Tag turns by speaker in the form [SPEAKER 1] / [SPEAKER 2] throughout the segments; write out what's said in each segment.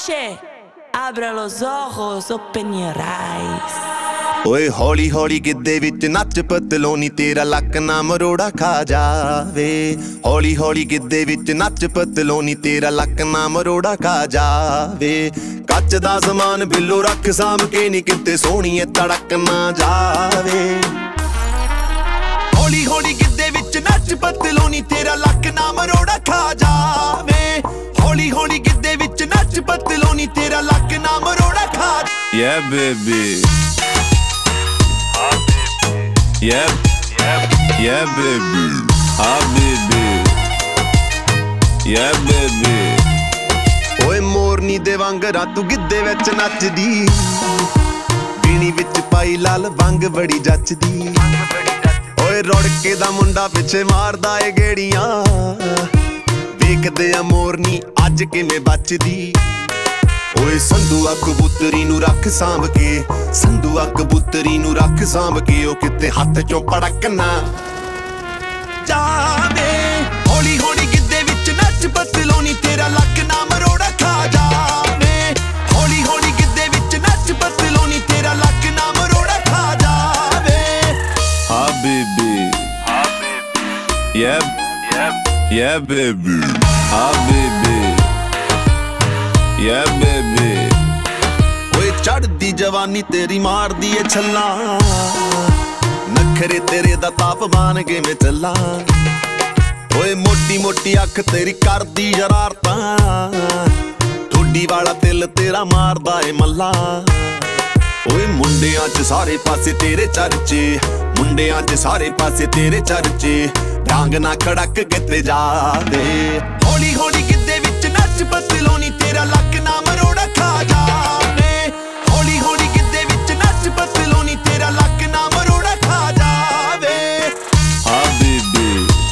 [SPEAKER 1] noche. Abre los ojos, open your eyes.
[SPEAKER 2] ਓਏ ਹੌਲੀ ਹੌਲੀ ਗਿੱਧੇ ਵਿੱਚ ਨੱਚ ਪਤਲੋਨੀ ਤੇਰਾ ਲੱਕ ਨਾ ਮਰੋੜਾ ਖਾ ਜਾਵੇ ਹੌਲੀ ਹੌਲੀ ਗਿੱਧੇ ਵਿੱਚ ਨੱਚ ਪਤਲੋਨੀ ਤੇਰਾ ਲੱਕ ਨਾ ਮਰੋੜਾ ਖਾ ਜਾਵੇ ਕੱਚ ਦਾ ਸਮਾਨ ਬਿੱਲੋ ਰੱਖ ਸਾਂਭ ਕੇ ਨੀ ਕਿਤੇ ਸੋਹਣੀਏ ਤੜਕ ਨਾ ਜਾਵੇ ਹੌਲੀ ਹੌਲੀ ਗਿੱਧੇ ਵਿੱਚ ਨੱਚ ਪਤਲੋਨੀ ਤੇਰਾ ਲੱਕ ਨਾ ਮਰੋੜਾ ਖਾ ਜਾਵੇ ਹੌਲੀ ਹੌਲੀ ਗਿੱਧੇ ਵਿੱਚ ਨੱਚ ਪਤਲੋਨੀ ਤੇਰਾ ਲੱਕ ਨਾ ਮਰੋੜਾ ਖਾ
[SPEAKER 3] Yeah baby Yeah baby baby Yeah baby
[SPEAKER 2] ਓਏ ਮੋਰਨੀ ਦੇ ਵਾਂਗਰਾਂ ਤੂੰ ਗਿੱਧੇ ਵਿੱਚ ਨੱਚਦੀ ਪੀਣੀ ਵਿੱਚ ਪਾਈ ਲਾਲ ਵੰਗ ਬੜੀ ਜੱਚਦੀ ਓਏ ਰੋੜਕੇ ਦਾ ਮੁੰਡਾ ਪਿੱਛੇ ਮਾਰਦਾ ਏ ਗੇੜੀਆਂ ਵੇਖਦੇ ਆ ਮੋਰਨੀ ਅੱਜ ਕਿਵੇਂ ਬਚਦੀ ਓਏ ਸੰਧੂਆ ਕਬੂਤਰੀ ਨੂੰ ਰੱਖ ਸਾਂਭ ਕੇ ਸੰਧੂਆ ਕਬੂਤਰੀ ਨੂੰ ਰੱਖ ਸਾਂਭ ਕੇ ਉਹ ਕਿਤੇ ਹੱਥ ਚੋਂ ਪੜਕ ਨਾ ਜਾਵੇ ਹੌਲੀ ਹੌਲੀ ਗਿੱਧੇ ਵਿੱਚ ਨੱਚ ਪਤਲੋਨੀ ਤੇਰਾ ਲੱਕ ਨਾ ਮਰੋੜਾ ਖਾ ਜਾਵੇ ਹੌਲੀ ਹੌਲੀ ਗਿੱਧੇ ਵਿੱਚ ਨੱਚ ਪਤਲੋਨੀ ਤੇਰਾ ਲੱਕ ਨਾ ਮਰੋੜਾ ਖਾ ਜਾਵੇ
[SPEAKER 3] baby Yeah baby baby Yeah baby
[SPEAKER 2] ਓਏ ਚੜਦੀ ਜਵਾਨੀ ਤੇਰੀ ਮਾਰਦੀ ਏ ਛੱਲਾ ਨਖਰੇ ਤੇਰੇ ਦਾ ਤਾਪਮਾਨ ਕਿਵੇਂ ਚੱਲਾਂ ਓਏ ਮੋਟੀ ਮੋਟੀ ਅੱਖ ਤੇਰੀ ਕਰਦੀ ਸ਼ਰਾਰਤਾਂ ਠੋਡੀ ਵਾਲਾ ਦਿਲ ਤੇਰਾ ਮਾਰਦਾ ਏ ਮੱਲਾ ਓਏ ਮੁੰਡਿਆਂ 'ਚ ਸਾਰੇ ਪਾਸੇ ਤੇਰੇ ਚਰਚੇ ਮੁੰਡਿਆਂ 'ਚ ਸਾਰੇ ਪਾਸੇ ਤੇਰੇ ਚਰਚੇ ਡਾਂਗ ਨਾ ਖੜਕ ਕਿਤੇ ਜਾਵੇ ਹੌਲੀ ਹੌਲੀ ਗਿੱਧੇ ਵਿੱਚ ਨੱਚ ਪਤਲੋਨੀ ਤੇਰਾ ਲੱਕ ਨਾ ਮਰੋੜਾ ਖਾ ਜਾਵੇ ਹੌਲੀ ਹੌਲੀ ਗਿੱਧੇ ਵਿੱਚ ਨੱਚ ਪਤਲੋਨੀ ਤੇਰਾ ਲੱਕ ਨਾ ਮਰੋੜਾ ਖਾ ਜਾਵੇ
[SPEAKER 3] baby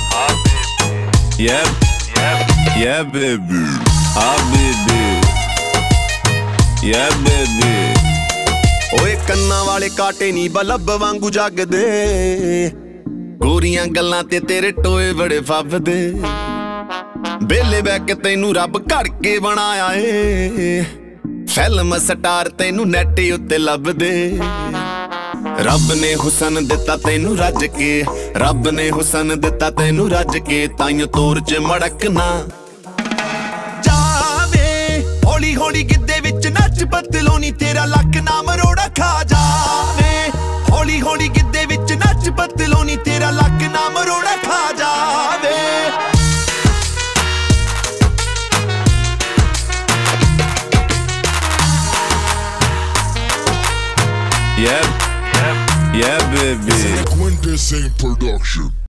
[SPEAKER 3] Yeah baby baby Yeah baby
[SPEAKER 2] ਓਏ ਕੰਨਾਂ ਵਾਲੇ ਕਾਟੇ ਨੀ ਬਲਬ ਵਾਂਗੂ ਜਗਦੇ ਗੋਰੀਆਂ ਗੱਲਾਂ ਤੇ ਤੇਰੇ ਟੋਏ ਬੜੇ ਫੱਬਦੇ ਬੇਲੇ ਬੈ ਕੇ ਤੈਨੂੰ ਰੱਬ ਘੜ ਕੇ ਬਣਾਇਆ ਏ ਫਿਲਮ ਸਟਾਰ ਤੈਨੂੰ ਨੈਟ ਉੱਤੇ ਲੱਭਦੇ ਰੱਬ ਨੇ ਹੁਸਨ ਦਿੱਤਾ ਤੈਨੂੰ ਰੱਜ ਕੇ ਰੱਬ ਨੇ ਹੁਸਨ ਦਿੱਤਾ ਤੈਨੂੰ ਰੱਜ ਕੇ ਤਾਈਂ ਤੋਰ 'ਚ ਮੜਕ ਨਾ ਜਾਵੇ ਹੌਲੀ ਹੌਲੀ ਗਿੱਧੇ ਵਿੱਚ ਨੱਚ ਪਤਲੋਨੀ ਤੇਰਾ ਲੱਕ ਨਾ ਮਰੋੜਾ ਖਾ ਜਾਵੇ ਹੌਲੀ ਹੌਲੀ ਗਿੱਧੇ ਵਿੱਚ ਨੱਚ ਪਤਲੋਨੀ ਤੇਰਾ ਲੱਕ ਨਾ ਮਰੋੜਾ ਖਾ ਜਾਵੇ
[SPEAKER 3] Yeah baby
[SPEAKER 4] Quintessence Production.